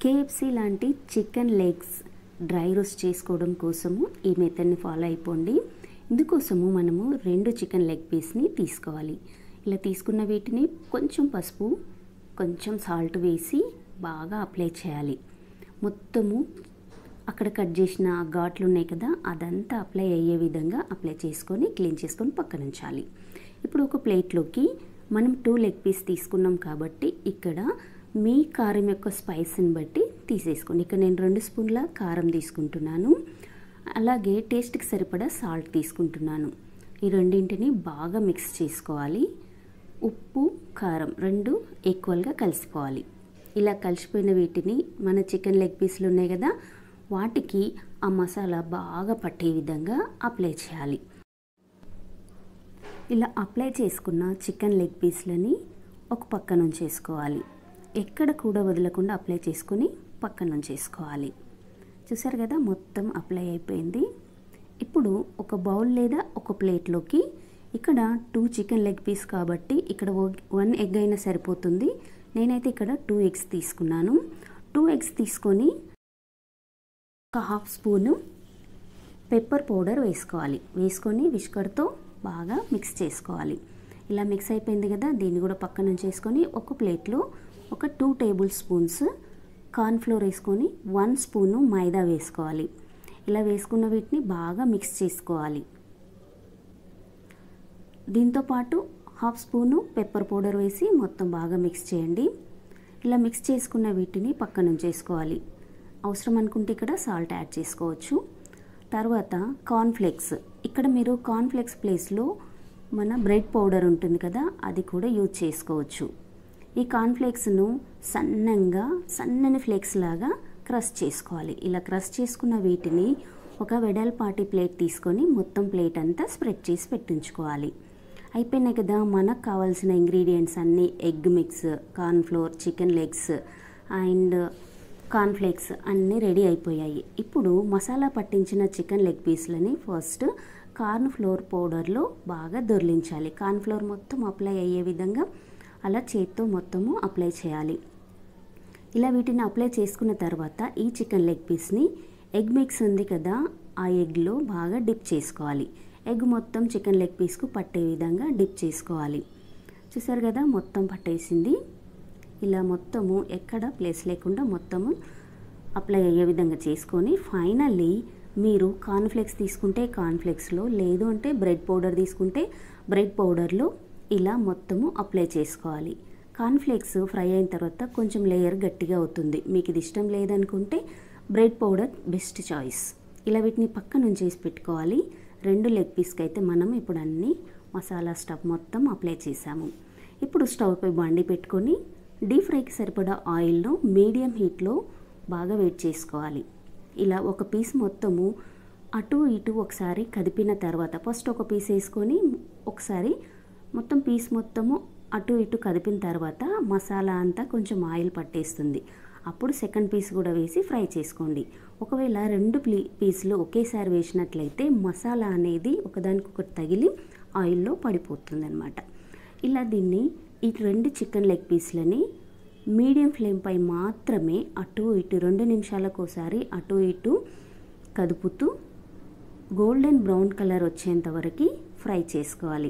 KFC లాంటి chicken legs dry roast చేసుకోవడం కోసము ఈ మెథడ్ని ఫాలో అయిపోండి. ఇందుకోసము మనము 2 చికెన్ లెగ్ పీస్ని తీసుకోవాలి. ఇలా తీసుకున్న వీటిని కొంచెం పసుపు, కొంచెం సాల్ట్ వేసి బాగా అప్లై చేయాలి. మొత్తము అక్కడ కట్ చేసిన ఘాట్లు ఉన్నాయి కదా, అదంతా అప్లై అయ్యే విధంగా అప్లై చేసుకొని క్లీన్ చేసుకొని పక్కన ఉంచాలి. ఇప్పుడు ఒక ప్లేట్లోకి మనం 2 లెగ్ పీస్ తీసుకున్నాం కాబట్టి ఇక్కడ మీ కారం యొక్క స్పైస్ని బట్టి తీసేసుకోండి. ఇక్కడ నేను 2 స్పూన్ల కారం తీసుకుంటున్నాను. అలాగే టేస్ట్కి సరిపడా సాల్ట్ తీసుకుంటున్నాను. ఈ రెండింటిని బాగా మిక్స్ చేసుకోవాలి. ఉప్పు, కారం 2 ఈక్వల్గా కలిసిపోవాలి. ఇలా కలిసిపోయిన వీటిని మన చికెన్ లెగ్ పీస్లు ఉన్నాయి కదా, వాటికి ఆ మసాలా బాగా పట్టే విధంగా అప్లై చేయాలి. ఇలా అప్లై చేసుకున్న చికెన్ లెగ్ పీస్లని ఒక పక్కన ఉంచేసుకోవాలి. ఎక్కడ కూడా వదలకుండా అప్లై చేసుకొని పక్కన ఉంచేసుకోవాలి. చూసారు కదా, మొత్తం అప్లై అయిపోయింది. ఇప్పుడు ఒక బౌల్ లేదా ఒక ప్లేట్లోకి ఇక్కడ 2 చికెన్ లెగ్ పీస్ కాబట్టి ఇక్కడ 1 ఎగ్ అయినా సరిపోతుంది. నేనైతే ఇక్కడ 2 ఎగ్స్ తీసుకున్నాను. 2 ఎగ్స్ తీసుకొని ఒక హాఫ్ స్పూను పెప్పర్ పౌడర్ వేసుకోవాలి. వేసుకొని విస్కర్తో బాగా మిక్స్ చేసుకోవాలి. ఇలా మిక్స్ అయిపోయింది కదా, దీన్ని కూడా పక్కన ఉంచేసుకొని ఒక ప్లేట్లో ఒక 2 టేబుల్ స్పూన్స్ కార్న్ఫ్లోర్ వేసుకొని 1 స్పూను మైదా వేసుకోవాలి. ఇలా వేసుకున్న వీటిని బాగా మిక్స్ చేసుకోవాలి. దీంతోపాటు హాఫ్ స్పూను పెప్పర్ పౌడర్ వేసి మొత్తం బాగా మిక్స్ చేయండి. ఇలా మిక్స్ చేసుకున్న వీటిని పక్కన ఉంచేసుకోవాలి. అవసరం అనుకుంటే ఇక్కడ సాల్ట్ యాడ్ చేసుకోవచ్చు. తర్వాత కార్న్ఫ్లేక్స్, ఇక్కడ మీరు కార్న్ఫ్లేక్స్ ప్లేస్లో మన బ్రెడ్ పౌడర్ ఉంటుంది కదా, అది కూడా యూజ్ చేసుకోవచ్చు. ఈ కార్న్ఫ్లేక్స్ను సన్నని ఫ్లేక్స్ లాగా క్రష్ చేసుకోవాలి. ఇలా క్రష్ చేసుకున్న వీటిని ఒక వెడల్పాటి ప్లేట్ తీసుకొని మొత్తం ప్లేట్ అంతా స్ప్రెడ్ చేసి పెట్టించుకోవాలి. అయిపోయినాయి కదా, మనకు కావాల్సిన ఇంగ్రీడియంట్స్ అన్నీ egg mix, cornflour, chicken legs and cornflakes అన్నీ రెడీ అయిపోయాయి. ఇప్పుడు మసాలా పట్టించిన చికెన్ లెగ్ పీస్లని ఫస్ట్ కార్న్ఫ్లోర్ పౌడర్లో బాగా దొర్లించాలి. కార్న్ఫ్లోర్ మొత్తం అప్లై అయ్యే విధంగా అలా చేత్తో మొత్తము అప్లై చేయాలి. ఇలా వీటిని అప్లై చేసుకున్న తర్వాత ఈ చికెన్ లెగ్ పీస్ని ఎగ్ మిక్స్ ఉంది కదా, ఆ ఎగ్లో బాగా డిప్ చేసుకోవాలి. ఎగ్ మొత్తం చికెన్ లెగ్ పీస్కు పట్టే విధంగా డిప్ చేసుకోవాలి. చూసారు కదా, మొత్తం పట్టేసింది. ఇలా మొత్తము ఎక్కడ ప్లేస్ లేకుండా మొత్తము అప్లై అయ్యే విధంగా చేసుకొని ఫైనల్లీ మీరు కార్న్ఫ్లేక్స్ తీసుకుంటే కార్న్ఫ్లేక్స్లో, లేదు అంటే బ్రెడ్ పౌడర్ తీసుకుంటే బ్రెడ్ పౌడర్లో ఇలా మొత్తము అప్లై చేసుకోవాలి. కార్న్ఫ్లేక్స్ ఫ్రై అయిన తర్వాత కొంచెం లేయర్ గట్టిగా అవుతుంది. మీకు ఇది ఇష్టం లేదనుకుంటే బ్రెడ్ పౌడర్ బెస్ట్ చాయిస్. ఇలా వీటిని పక్కన ఉంచేసి పెట్టుకోవాలి. 2 లెగ్ పీస్కి అయితే మనం ఇప్పుడు అన్ని మసాలా స్టఫ్ మొత్తం అప్లై చేసాము. ఇప్పుడు స్టవ్ పై బండి పెట్టుకొని డీప్ ఫ్రైకి సరిపడా ఆయిల్ను మీడియం హీట్లో బాగా వేడి చేసుకోవాలి. ఇలా ఒక పీస్ మొత్తము అటు ఇటు ఒకసారి కదిపిన తర్వాత ఫస్ట్ ఒక పీస్ వేసుకొని ఒకసారి మొత్తం పీస్ మొత్తము అటు ఇటు కదిపిన తర్వాత మసాలా అంతా కొంచెం ఆయిల్ పట్టేస్తుంది. అప్పుడు సెకండ్ పీస్ కూడా వేసి ఫ్రై చేసుకోండి. ఒకవేళ 2 పీసులు ఒకేసారి వేసినట్లయితే మసాలా అనేది ఒకదానికొకటి తగిలి ఆయిల్లో పడిపోతుంది అన్నమాట. ఇలా దీన్ని ఈ 2 చికెన్ లెగ్ పీస్లని మీడియం ఫ్లేమ్ పై మాత్రమే అటు ఇటు 2 నిమిషాలకు ఒకసారి అటు ఇటు కదుపుతూ గోల్డెన్ బ్రౌన్ కలర్ వచ్చేంత వరకు ఫ్రై చేసుకోవాలి.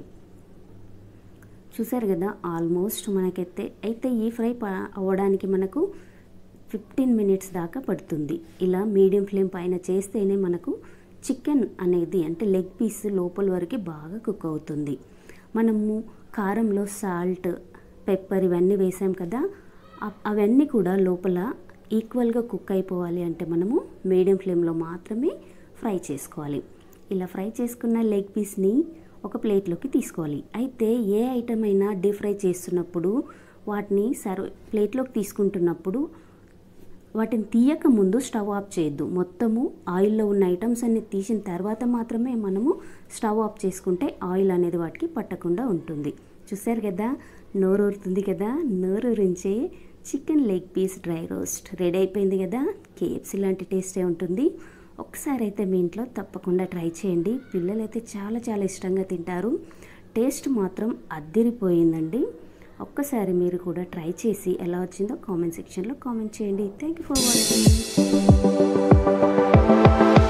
చూసారు కదా, ఆల్మోస్ట్ మనకైతే ఈ ఫ్రై అవ్వడానికి మనకు 15 మినిట్స్ దాకా పడుతుంది. ఇలా మీడియం ఫ్లేమ్ పైన చేస్తేనే మనకు చికెన్ అనేది అంటే లెగ్ పీస్ లోపల వరకు బాగా కుక్ అవుతుంది. మనము కారంలో సాల్ట్, పెప్పర్ ఇవన్నీ వేసాం కదా, అవన్నీ కూడా లోపల ఈక్వల్గా కుక్ అయిపోవాలి అంటే మనము మీడియం ఫ్లేమ్లో మాత్రమే ఫ్రై చేసుకోవాలి. ఇలా ఫ్రై చేసుకున్న లెగ్ పీస్ని ఒక ప్లేట్లోకి తీసుకోవాలి. అయితే ఏ ఐటమ్ అయినా డీప్ ఫ్రై చేస్తున్నప్పుడు వాటిని ప్లేట్లోకి తీసుకుంటున్నప్పుడు వాటిని తీయక ముందు స్టవ్ ఆఫ్ చేయొద్దు. మొత్తము ఆయిల్లో ఉన్న ఐటమ్స్ అన్ని తీసిన తర్వాత మాత్రమే మనము స్టవ్ ఆఫ్ చేసుకుంటే ఆయిల్ అనేది వాటికి పట్టకుండా ఉంటుంది. చూసారు కదా, నోరూరుతుంది కదా, నోరూరించే chicken leg piece dry roast ready అయిపోయింది కదా. కేఎఫ్సి లాంటి టేస్టే ఉంటుంది. ఒకసారి అయితే మీ ఇంట్లో తప్పకుండా ట్రై చేయండి. పిల్లలైతే చాలా చాలా ఇష్టంగా తింటారు. టేస్ట్ మాత్రం అద్దిరిపోయిందండి. ఒక్కసారి మీరు కూడా ట్రై చేసి ఎలా వచ్చిందో కామెంట్ సెక్షన్లో కామెంట్ చేయండి. Thank you for watching.